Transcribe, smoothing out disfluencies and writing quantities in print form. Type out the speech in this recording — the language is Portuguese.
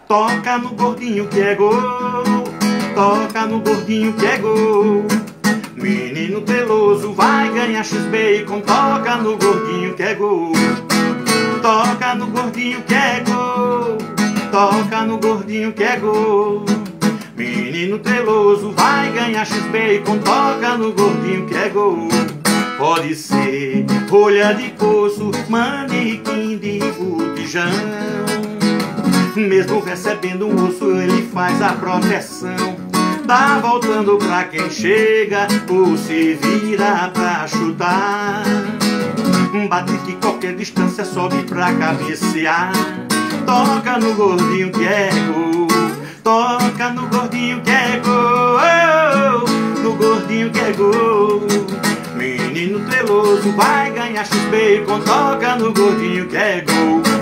Toca no gordinho que é gol, toca no gordinho que é gol. Menino teloso vai ganhar X-Bacon, toca no gordinho que é gol. Toca no gordinho que é gol, toca no gordinho que é gol. Menino teloso vai ganhar X-Bacon, toca no gordinho que é gol. Pode ser rolha de poço, manequim de botijão, mesmo recebendo um osso ele faz a proteção. Tá voltando pra quem chega ou se vira pra chutar. Bate que qualquer distância sobe pra cabecear. Toca no gordinho que é gol, toca no gordinho que é gol, no gordinho que é gol. Menino teloso vai ganhar X-Bacon, toca no gordinho que é gol.